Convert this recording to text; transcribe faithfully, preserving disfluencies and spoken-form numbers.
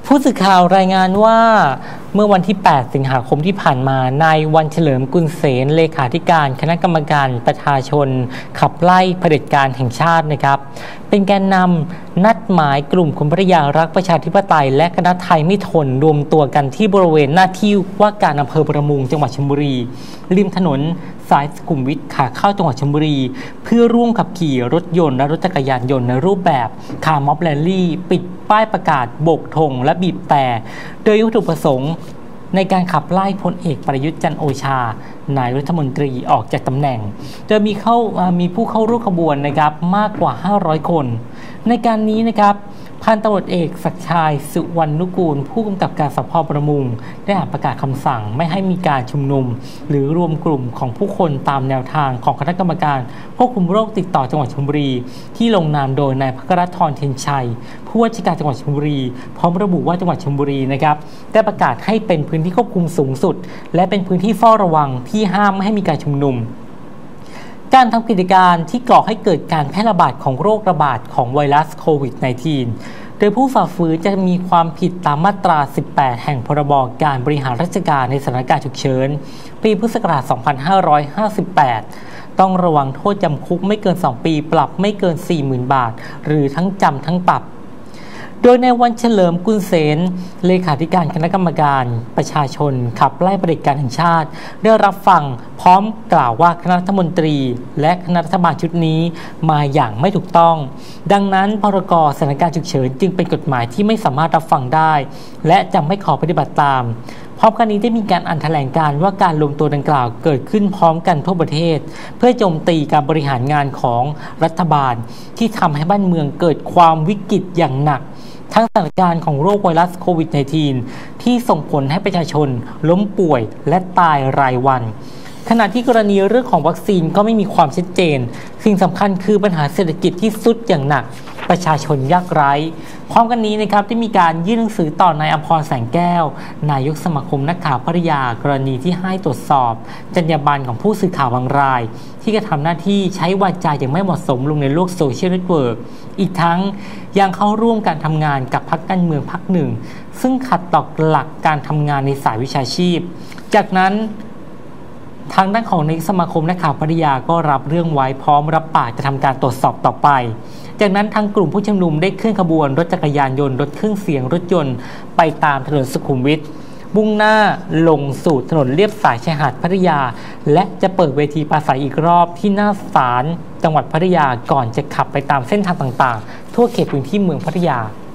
ผู้สื่อข่าวรายงานว่าเมื่อวันที่ แปด สิงหาคมที่ผ่านมานายวันเฉลิมกุลเสนเลขาธิการคณะกรรมการประชาชนขับไล่เผด็จการแห่งชาตินะครับเป็นแกนนำนัดหมายกลุ่มคนภริยารักประชาธิปไตยและคณะไทยไม่ทนรวมตัวกันที่บริเวณหน้าที่ว่าการอำเภอประมุงจังหวัดชลบุรีริมถนนสายสุขุมวิทขาเข้าจังหวัดชลบุรีเพื่อร่วมขับขี่รถยนต์และรถจักรยานยนต์ในรูปแบบคาร์ม็อบแรลลี่ปิดป้ายประกาศโบกธงและบีบแต่โดยวัตถุประสงค์ในการขับไล่พลเอกประยุทธ์จันทร์โอชานายรัฐมนตรีออกจากตำแหน่งโดยมีเข้ามีผู้เข้าร่วมขบวนนะครับมากกว่าห้าร้อยคนในการนี้นะครับพันตำรวจเอกศักดิ์ชัยสุวรรณนุกูลผู้กำกับการสภ.ประมุงได้อ่านประกาศคำสั่งไม่ให้มีการชุมนุมหรือรวมกลุ่มของผู้คนตามแนวทางของคณะกรรมการควบคุมโรคติดต่อจังหวัดชลบุรีที่ลงนามโดยนายภครธร เทียนชัยผู้ว่าราชการจังหวัดชลบุรีพร้อมระบุว่าจังหวัดชลบุรีนะครับได้ประกาศให้เป็นพื้นที่ควบคุมสูงสุดและเป็นพื้นที่เฝ้าระวังที่ห้ามไม่ให้มีการชุมนุมการทำกิจการที่ก่อให้เกิดการแพร่ระบาดของโรคระบาดของไวรัสโควิด สิบเก้า โดยผู้ฝ่าฝืนจะมีความผิดตามมาตรา สิบแปด แห่งพรบการบริหารราชการในสถานการณ์ฉุกเฉินปีพุทธศักราช สองพันห้าร้อยห้าสิบแปด ต้องระวังโทษจำคุกไม่เกิน สอง ปีปรับไม่เกิน สี่หมื่น บาทหรือทั้งจำทั้งปรับโดยในวันเฉลิมกุลเสนเลขาธิการคณะกรรมการประชาชนขับไล่เผด็จการแห่งชาติได้รับฟังพร้อมกล่าวว่าคณะรัฐมนตรีและคณะรัฐบาลชุดนี้มาอย่างไม่ถูกต้องดังนั้นพรก.สถานการณ์ฉุกเฉินจึงเป็นกฎหมายที่ไม่สามารถรับฟังได้และจะไม่ขอปฏิบัติตามพร้อมกันนี้ได้มีการอ่านแถลงการว่าการรวมตัวดังกล่าวเกิดขึ้นพร้อมกันทั่วประเทศเพื่อโจมตีการบริหารงานของรัฐบาลที่ทำให้บ้านเมืองเกิดความวิกฤตอย่างหนักทั้งสถานการณ์ของโรคไวรัสโควิด สิบเก้า ที่ส่งผลให้ประชาชนล้มป่วยและตายรายวันขณะที่กรณีเรื่องของวัคซีนก็ไม่มีความชัดเจนสิ่งสำคัญคือปัญหาเศรษฐกิจที่ทรุดอย่างหนักประชาชนยากไร้พร้อมกันนี้นะครับได้มีการยื่นหนังสือต่อนายอภรณ์แสงแก้วนายกสมาคมนักข่าวภริยากรณีที่ให้ตรวจสอบจรรยาบรรณของผู้สื่อข่าวบางรายที่กระทำหน้าที่ใช้วาจาอย่างไม่เหมาะสมลงในโลกโซเชียลเน็ตเวิร์กอีกทั้งยังเข้าร่วมการทำงานกับพรรคการเมืองพรรคหนึ่งซึ่งขัดต่อหลักการทำงานในสายวิชาชีพจากนั้นทางด้านของนายกสมาคมนักข่าวภริยาก็รับเรื่องไว้พร้อมรับปากจะทำการตรวจสอบต่อไปจากนั้นทางกลุ่มผู้ชุมนุมได้เคลื่อนขบวนรถจักรยานยนต์รถเครื่องเสียงรถยนต์ไปตามถนนสุขุมวิทมุ่งหน้าลงสู่ถนนเลียบสายชายหาดพัทยาและจะเปิดเวทีปราศัยอีกรอบที่หน้าศาลจังหวัดพัทยาก่อนจะขับไปตามเส้นทางต่างๆทั่วเขตพื้นที่เมืองพัทยา